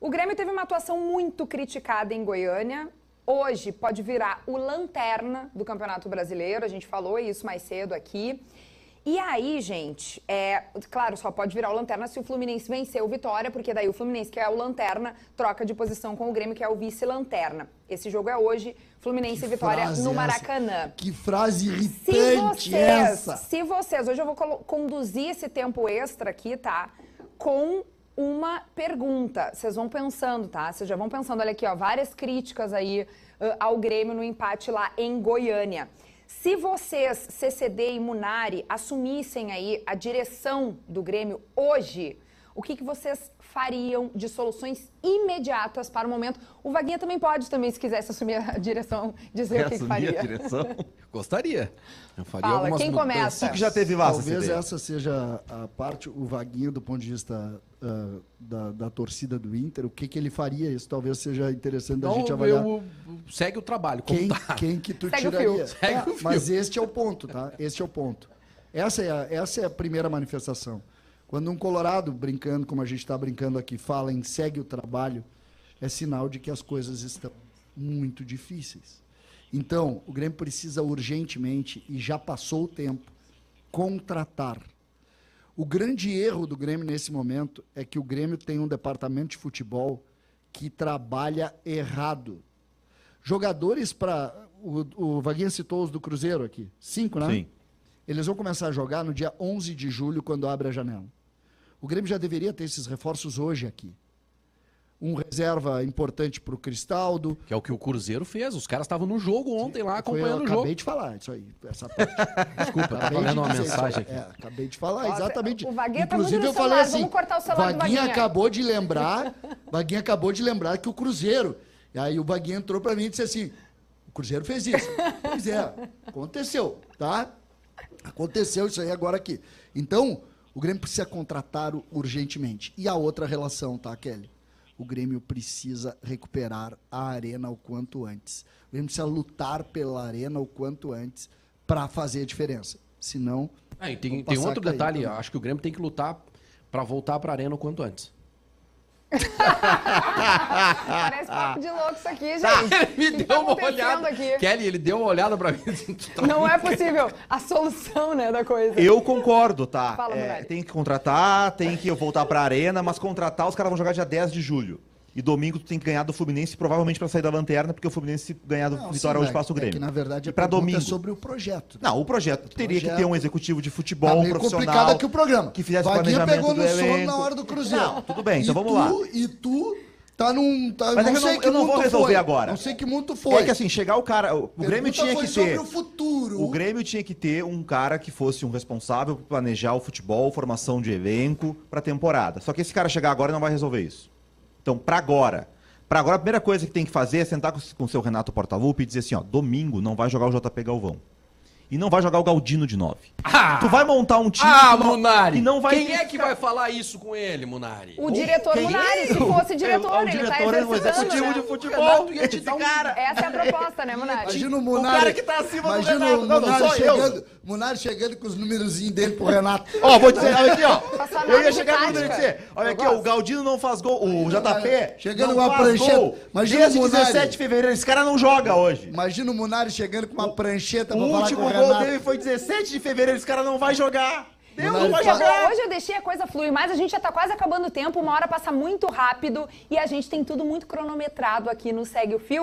O Grêmio teve uma atuação muito criticada em Goiânia. Hoje pode virar o lanterna do Campeonato Brasileiro. A gente falou isso mais cedo aqui. E aí, gente, claro, só pode virar o lanterna se o Fluminense vencer o Vitória, porque daí o Fluminense, que é o lanterna, troca de posição com o Grêmio, que é o vice-lanterna. Esse jogo é hoje, Fluminense e Vitória no Maracanã. Que frase irritante essa! Se vocês, hoje eu vou conduzir esse tempo extra aqui, tá? Com uma pergunta. Vocês vão pensando, tá? Vocês já vão pensando, olha aqui, ó, várias críticas aí ao Grêmio no empate lá em Goiânia. Se vocês, CCD e Munari, assumissem aí a direção do Grêmio hoje, o que vocês fariam de soluções imediatas para o momento? O Vaguinha também pode, se quisesse assumir a direção, dizer o que faria. Assumir a direção? Gostaria. Eu faria Fala, algumas quem mudanças. começa? Você que já teve lá, Talvez CCD. essa seja a parte, o Vaguinho, do ponto de vista da torcida do Inter, o que ele faria, isso talvez seja interessante da gente avaliar. Segue o trabalho, Quem que tu Segue o tiraria? fio. Segue o fio. Mas este é o ponto, tá? Este é o ponto. Essa é a primeira manifestação. Quando um colorado, brincando como a gente está brincando aqui, fala em segue o trabalho, é sinal de que as coisas estão muito difíceis. Então, o Grêmio precisa urgentemente, e já passou o tempo, contratar. O grande erro do Grêmio nesse momento é que o Grêmio tem um departamento de futebol que trabalha errado. Jogadores para... O Vaguinha citou os do Cruzeiro aqui. 5, né? Sim. Eles vão começar a jogar no dia 11 de julho, quando abre a janela. O Grêmio já deveria ter esses reforços hoje aqui. Um reserva importante para o Cristaldo. Que é o que o Cruzeiro fez. Os caras estavam no jogo ontem lá, acompanhando o jogo. Acabei de falar isso aí, essa parte. Desculpa, eu tava lendo uma mensagem aqui. Acabei de falar, Nossa, exatamente. o Vaguinha tá Inclusive, muito no eu falei celular, assim, vamos cortar o celular do Vaguinha Vaguinha. acabou de lembrar que o Cruzeiro... E aí o Vaguinha entrou para mim e disse assim, o Cruzeiro fez isso. Pois é, aconteceu, tá? Aconteceu isso aí agora aqui. Então, o Grêmio precisa contratar urgentemente. E a outra relação, tá, Kelly? O Grêmio precisa recuperar a Arena o quanto antes. O Grêmio precisa lutar pela Arena o quanto antes para fazer a diferença. Senão... E tem outro detalhe, eu acho que o Grêmio tem que lutar para voltar para a Arena o quanto antes. Parece papo de louco isso aqui, gente. Ele me deu uma olhada. Aqui? Kelly, ele deu uma olhada pra mim. Não é possível. A solução, né, da coisa. Eu concordo, tá? Fala, Munari. Tem que contratar, tem que voltar pra arena, mas contratar, os caras vão jogar dia 10 de julho. E domingo tu tem que ganhar do Fluminense, provavelmente pra sair da lanterna, porque o Fluminense se ganhar do Vitória hoje passa o Grêmio. É que, na verdade, e a pra pergunta domingo é sobre o projeto. Não, o projeto teria que ter um executivo de Tá futebol meio profissional. complicado aqui o programa. Que fizesse Vaguinha planejamento pegou do no sono elenco. na hora do Cruzeiro. Não, tudo bem, então vamos lá. E tu tá num... Mas eu não vou resolver agora. Não sei que mundo foi. É que assim, chegar o cara... O Grêmio tinha que ter... sobre o futuro. O Grêmio tinha que ter um cara que fosse um responsável por planejar o futebol, formação de elenco pra temporada. Só que esse cara chegar agora não vai resolver isso. Então, pra agora, a primeira coisa que tem que fazer é sentar com o seu Renato Portaluppi e dizer assim, ó, domingo não vai jogar o JP Galvão. E não vai jogar o Galdino de 9. Tu vai montar um time Munari! que não vai... Quem é que vai falar isso com ele, Munari? O diretor Munari, se fosse diretor, ele tá exercitando, o executivo né? de futebol. ia te dar um... Essa é a proposta, né, Munari? Imagina o Munari... O cara que tá acima do imagina Renato. o Não, Munari sou eu. chegando, Munari chegando com os númerozinhos dele pro Renato. Ó, vou dizer, olha aqui, ó. Passou a Eu ia nota chegar de no e tática. dizer, olha aqui, ó, o Galdino não faz gol, o JP Chegando não com uma faz prancheta. gol. Imagina Desde o Munari. 17 de fevereiro, esse cara não joga hoje. Imagina o Munari chegando com uma prancheta O pra falar último com o gol Renato. dele foi 17 de fevereiro, esse cara não vai jogar. Deus, Munari não vai Ferrou. jogar. Hoje eu deixei a coisa fluir, mas a gente já tá quase acabando o tempo, uma hora passa muito rápido e a gente tem tudo muito cronometrado aqui no Segue o Fio.